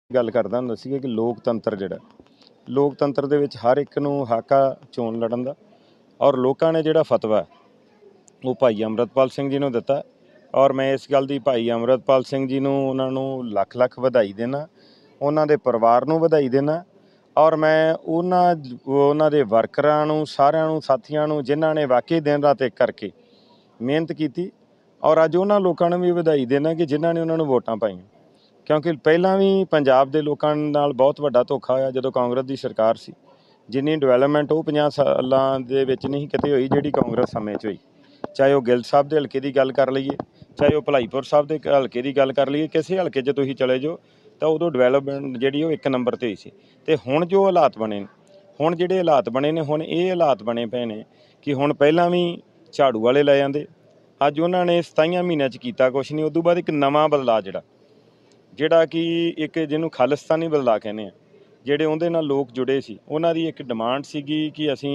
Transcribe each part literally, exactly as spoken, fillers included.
गल करदा हुंदा सीगा कि लोकतंत्र जिहड़ा लोकतंत्र दे विच हर एक नूं हक आ चोण लड़न दा और लोकां ने जिहड़ा फतवा वो भाई अमृतपाल सिंह जी नूं दित्ता और मैं इस गल दी भाई अमृतपाल सिंह जी नूं उन्हां नूं लख लख वधाई देना, उन्हां दे परिवार नूं वधाई देना और मैं उन्हां उन्हां दे वर्करां नूं सारिआं नूं साथियां नूं जिन्हां ने वाकई दिन रात एक करके मिहनत कीती और अज उन्हां लोकां नूं भी वधाई देना कि जिन्हां ने उन्हां नूं वोटां पाईआं। क्योंकि पहलां भी पंजाब दे लोकां नाल बहुत वड्डा धोखा होया जदों कांग्रेस दी सरकार सी। जिन्नी डिवेलपमेंट वो पचास सालां दे विच नहीं किते होई जिहड़ी कांग्रेस समय च होई। चाहे वो गिल साहब दे हल्के की गल कर लईए, चाहे वो भलाईपुर साहब दे हल्के की गल कर लईए, किसी हल्के च तुसीं चले जाओ तो उदों डिवेलपमेंट जिहड़ी वो एक नंबर ते होई सी। ते हुण जो हालात बने हुण जिहड़े हालात बने ने हुण ये हालात बने पे ने कि हुण पहलां भी झाड़ू वाले लै जांदे, अज उन्हां ने सताईयां महीनों च कीता कुछ नहीं। उदों बाद एक नवां बदलाव जिहड़ा ਜਿਹੜਾ कि एक ਜਿਹਨੂੰ ਖਾਲਿਸਤਾਨੀ ਬਦਲਾਅ ਕਹਿੰਦੇ ਆ, ਜਿਹੜੇ ਉਹਦੇ ਨਾਲ ਲੋਕ ਜੁੜੇ ਸੀ ਉਹਨਾਂ ਦੀ ਇੱਕ ਡਿਮਾਂਡ ਸੀਗੀ ਕਿ ਅਸੀਂ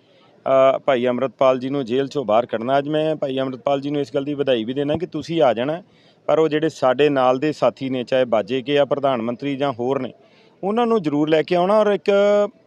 ਭਾਈ ਅੰਮ੍ਰਿਤਪਾਲ ਜੀ ਨੂੰ ਜੇਲ੍ਹ ਚੋਂ ਬਾਹਰ ਕੱਢਣਾ। ਅੱਜ ਮੈਂ ਭਾਈ ਅੰਮ੍ਰਿਤਪਾਲ ਜੀ ਨੂੰ ਇਸ ਗੱਲ ਦੀ ਵਧਾਈ ਵੀ ਦੇਣਾ ਕਿ ਤੁਸੀਂ ਆ ਜਾਣਾ, ਪਰ ਉਹ ਜਿਹੜੇ ਸਾਡੇ ਨਾਲ ਦੇ ਸਾਥੀ ਨੇ ਚਾਹੇ ਬਾਜੇ ਕੇ ਆ ਪ੍ਰਧਾਨ ਮੰਤਰੀ ਜਾਂ ਹੋਰ ਨੇ ਉਹਨਾਂ ਨੂੰ ਜ਼ਰੂਰ ਲੈ ਕੇ ਆਉਣਾ। ਔਰ ਇੱਕ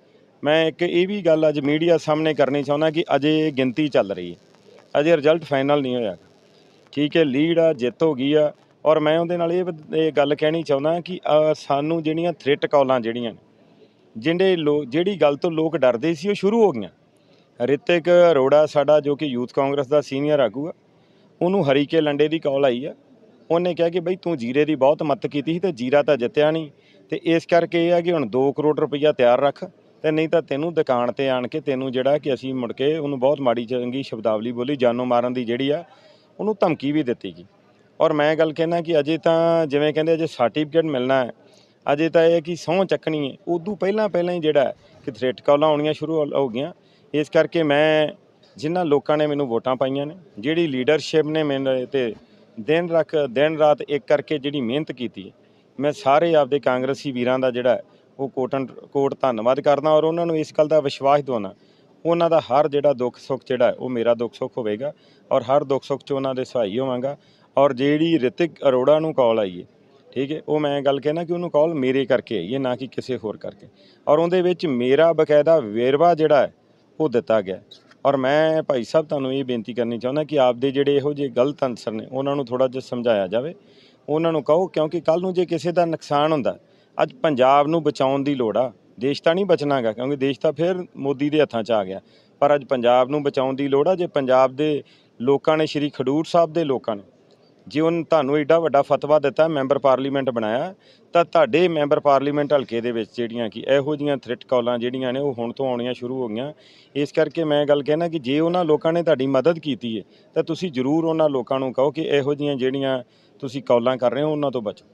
ਮੈਂ ਇੱਕ ਇਹ ਵੀ ਗੱਲ ਅੱਜ ਮੀਡੀਆ ਸਾਹਮਣੇ ਕਰਨੀ ਚਾਹੁੰਦਾ ਕਿ ਅਜੇ ਗਿਣਤੀ ਚੱਲ ਰਹੀ ਹੈ, ਅਜੇ ਰਿਜ਼ਲਟ ਫਾਈਨਲ ਨਹੀਂ ਹੋਇਆ। ਠੀਕ ਹੈ, ਲੀਡ ਆ, ਜਿੱਤ ਹੋ ਗਈ ਆ और मैं उहदे नाल ये गल कहनी चाहुंदा कि सानू जिहड़ियां थ्रेट कॉलां जिहड़ियां जिहड़े लोग जिहड़ी गल तो लोग डरदे सी वो शुरू हो गईयां। रितिक अरोड़ा साडा जो कि यूथ कांग्रेस का सीनियर आगू आ, उहनूं हरीके लंडे की कॉल आई है। उन्हें कहा कि बई तूं जीरे की बहुत मत की थी तो जीरा तो जित्तिया नहीं, तो इस करके यह है कि हुण दो करोड़ रुपया तैयार रख, तो नहीं तो तेनों दुकान ते आण के तेनों जिहड़ा कि असीं मुड़ के उहनूं बहुत माड़ी चंगी शब्दावली बोली, जानों मारन की जिहड़ी आ उहनूं धमकी भी दित्ती गई। और मैं गल कहना कि अजे तो जिवें कहंदे अजे सर्टिफिकेट मिलना है, अजे तो यह कि सौं चकनी है, उदों पहलां पहलां ही जिहड़ा कि थ्रेट कॉलां आउणियां शुरू हो गईयां। इस करके मैं जिन्हां लोकां ने मैनूं वोटां पाईआं ने, जिहड़ी लीडरशिप ने मेरे ते दिन रख दिन रात एक करके जिहड़ी मेहनत कीती, मैं सारे आपदे कांग्रेसी वीरां दा जिहड़ा वो कोटन कोट धन्नवाद करदा और उन्हां नूं इस गल दा विश्वास दिवाउणा उन्हां दा हर जिहड़ा दुख सुख जिहड़ा वो मेरा दुख सुख होवेगा और हर दुख सुख च उन्हां दे सहाई होवांगा। और जिहड़ी रितिक अरोड़ा नूं कॉल आई है, ठीक है, वो मैं गल कहना कि उन्होंने कॉल मेरे करके आई है, ना कि किसी होर करके। और उहदे विच मेरा बकायदा वेरवा जिहड़ा है वो दिता गया। और मैं भाई साहब तुहानूं ये बेनती करनी चाहुंदा कि आपदे जिहड़े इहो ਜਿਹੇ गलत अंसर ने उन्हां नूं थोड़ा जिहा समझाया जावे, उन्हां नूं कहो, क्योंकि कल नूं जे किसी दा नुकसान हुंदा अज पंजाब नूं बचाउण दी लोड़ आ। देश तां नहीं बचना गा क्योंकि देश तां फिर मोदी दे हत्थां च आ गया, पर अज पंजाब नूं बचाउण दी लोड़ आ। जे पंजाब दे लोकां ने श्री खडूर साहब दे लोकां ने जे उन तुहानूं एडा वड्डा फतवा दिता, मैंबर पार्लीमेंट बनाया, तो तुहाडे मैंबर पार्लीमेंट हल्के दे विच जिहड़ियां कि इहो जिहियां थ्रेट कॉलां जिहड़ियां ने वो हुण तो आउणियां शुरू हो गईयां। इस करके मैं गल कहना कि जे उन्हां लोकां ने तुहाडी मदद कीती है तो तुसीं जरूर उन्हां लोकां नूं कहो कि इहो जिहियां जिहड़ियां तुसीं कॉलां कर रहे हो उन्हां तो बचो।